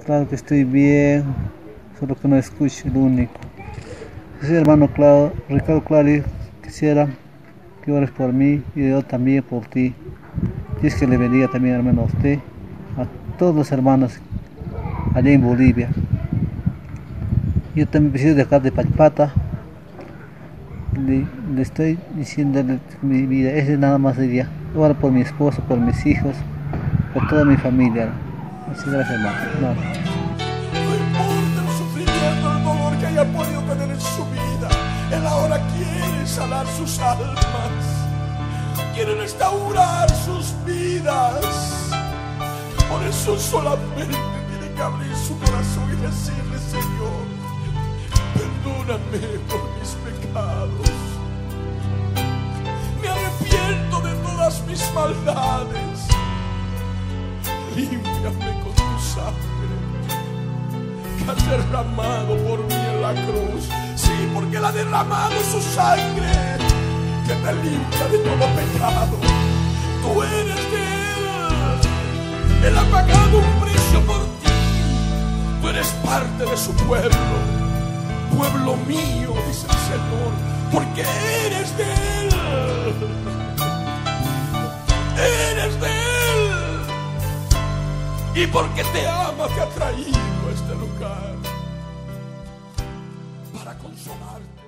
Claro que estoy bien, solo que no escucho el único. Sí, hermano claro, Ricardo Clary, quisiera que ores por mí y yo también por ti. Dios que le bendiga también, hermano, a usted, a todos los hermanos allá en Bolivia. Yo también preciso de acá de Pachpata, le estoy diciendo mi vida, ese nada más diría. Ora por mi esposo, por mis hijos, por toda mi familia. Muchas gracias, hermano. No. No importa el sufrimiento, el dolor que haya podido tener en su vida, Él ahora quiere sanar sus almas, quiere restaurar sus vidas. Por eso solamente tiene que abrir su corazón y decirle: Señor, perdóname por mis pecados, me arrepiento de todas mis maldades, límpiame con tu sangre que has derramado por mí en la cruz. Sí, porque Él ha derramado su sangre que te limpia de todo pecado. Tú eres de Él, Él ha pagado un precio por ti, tú eres parte de su pueblo, pueblo mío, dice el Señor, porque eres de Él, eres de Él, y porque te ama te ha traído a este lugar para consolarte.